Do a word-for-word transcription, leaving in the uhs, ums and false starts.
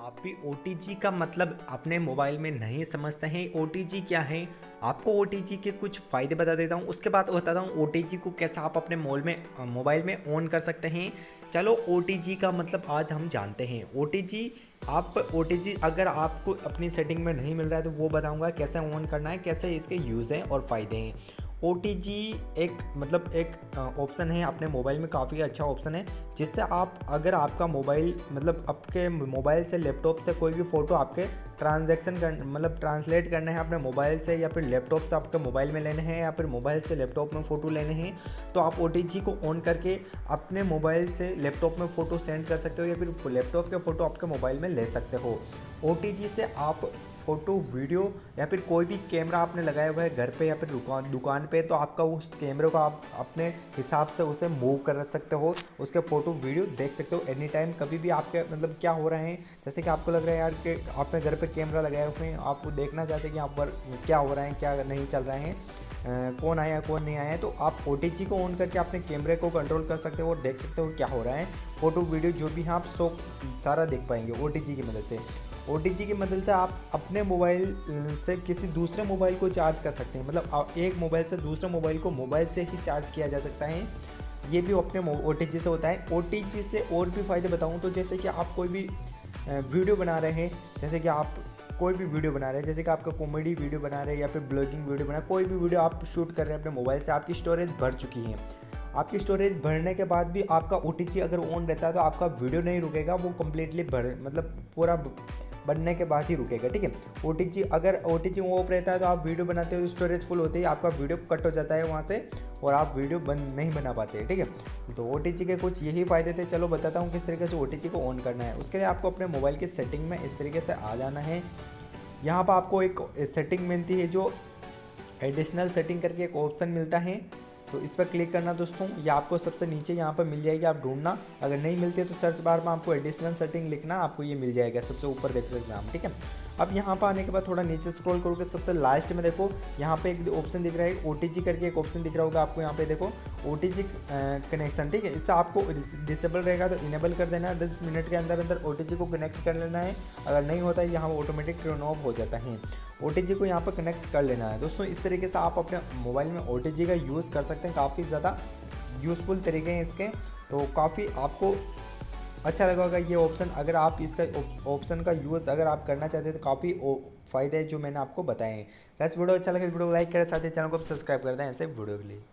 आप भी O T G का मतलब अपने मोबाइल में नहीं समझते हैं। ओ टी जी क्या है? आपको ओ टी जी के कुछ फ़ायदे बता देता हूँ, उसके बाद बताता हूँ ओ टी जी को कैसे आप अपने मोल में अ, मोबाइल में ऑन कर सकते हैं। चलो ओ टी जी का मतलब आज हम जानते हैं। ओ टी जी आप ओ टी जी अगर आपको अपनी सेटिंग में नहीं मिल रहा है तो वो बताऊँगा कैसे ऑन करना है, कैसे इसके यूज़ हैं और फ़ायदे हैं। ओ टी जी एक मतलब एक ऑप्शन है अपने मोबाइल में, काफ़ी अच्छा ऑप्शन है जिससे आप अगर आपका मोबाइल मतलब आपके मोबाइल से लैपटॉप से कोई भी फ़ोटो आपके ट्रांजैक्शन कर मतलब ट्रांसलेट करना है अपने मोबाइल से या फिर लैपटॉप से आपके मोबाइल में लेने हैं या फिर मोबाइल से लैपटॉप में फ़ोटो लेने हैं, तो आप ओ टी जी को ऑन करके अपने मोबाइल से लैपटॉप में फ़ोटो सेंड कर सकते हो या फिर लैपटॉप के फ़ोटो आपके मोबाइल में ले सकते हो। ओ टी जी से आप फ़ोटो वीडियो या फिर कोई भी कैमरा आपने लगाया हुआ है घर पे या फिर दुकान दुकान पे, तो आपका उस कैमरे को आप अपने हिसाब से उसे मूव कर सकते हो, उसके फ़ोटो वीडियो देख सकते हो एनी टाइम, कभी भी आपके मतलब क्या हो रहे हैं। जैसे कि आपको लग रहा है यार कि आपने घर पे कैमरा लगाए हुए हैं, आप देखना चाहते हैं कि आप पर क्या हो रहा है क्या नहीं चल रहे हैं, अ, कौन आया कौन नहीं आया, तो आप ओ टी जी को ऑन करके अपने कैमरे को कंट्रोल कर सकते हो और देख सकते हो क्या हो रहा है। फ़ोटो वीडियो जो भी है आप सो सारा देख पाएंगे ओ टी जी की मदद से। ओ टी जी की मदद से आप अपने मोबाइल से किसी दूसरे मोबाइल को चार्ज कर सकते हैं, मतलब आप एक मोबाइल से दूसरे मोबाइल को मोबाइल से ही चार्ज किया जा सकता है। ये भी अपने ओ टी जी से होता है। ओ टी जी से और भी फ़ायदे बताऊँ तो जैसे कि आप कोई भी वीडियो बना रहे हैं, जैसे कि आप कोई भी वीडियो बना रहे हैं, जैसे कि आपका कॉमेडी वीडियो बना रहे हैं या फिर ब्लॉगिंग वीडियो बना रहे हैं, कोई भी वीडियो आप शूट कर रहे हैं अपने मोबाइल से, आपकी स्टोरेज भर चुकी है। आपकी स्टोरेज भरने के बाद भी आपका ओ टी जी अगर ऑन रहता है तो आपका वीडियो नहीं रुकेगा, वो कम्प्लीटली भर मतलब पूरा बनने के बाद ही रुकेगा, ठीक है। ओ टी जी अगर ओ टी जी ऑफ रहता है तो आप वीडियो बनाते हो, स्टोरेज फुल होते ही आपका वीडियो कट हो जाता है वहाँ से और आप वीडियो बंद नहीं बना पाते, ठीक है। तो ओ टी जी के कुछ यही फ़ायदे थे। चलो बताता हूँ किस तरीके से ओ टी जी को ऑन करना है। उसके लिए आपको अपने मोबाइल की सेटिंग में इस तरीके से आ जाना है। यहाँ पर आपको एक सेटिंग मिलती है जो एडिशनल सेटिंग करके एक ऑप्शन मिलता है, तो इस पर क्लिक करना दोस्तों। ये आपको सबसे नीचे यहाँ पर मिल जाएगी, आप ढूंढना, अगर नहीं मिलती है तो सर्च बार में आपको एडिशनल सेटिंग लिखना, आपको ये मिल जाएगा सबसे ऊपर देख सकते हैं आप, ठीक है। अब यहाँ पर आने के बाद थोड़ा नीचे स्क्रॉल करोगे, सबसे लास्ट में देखो यहाँ पे एक ऑप्शन दिख रहा है ओ टी जी करके, एक ऑप्शन दिख रहा होगा आपको, यहाँ पे देखो ओ टी जी कनेक्शन, ठीक है। इससे आपको डिसेबल रहेगा तो इनेबल कर देना है, दस मिनट के अंदर अंदर ओ टी जी को कनेक्ट कर लेना है। अगर नहीं होता है यहाँ ऑटोमेटिक टर्न ऑफ हो जाता है। ओ टी जी को यहाँ पर कनेक्ट कर लेना है दोस्तों। इस तरीके से आप अपने मोबाइल में ओ टी जी का यूज़ कर सकते हैं, काफ़ी ज़्यादा यूज़फुल तरीके हैं इसके, तो काफ़ी आपको अच्छा लगा होगा ये ऑप्शन। अगर आप इसका ऑप्शन का यूज़ अगर आप करना चाहते हैं तो काफ़ी फ़ायदे हैं जो मैंने आपको बताए हैं। वैसे वीडियो अच्छा लगे वीडियो को लाइक करें, साथ ही चैनल को सब्सक्राइब कर दें ऐसे वीडियो के लिए।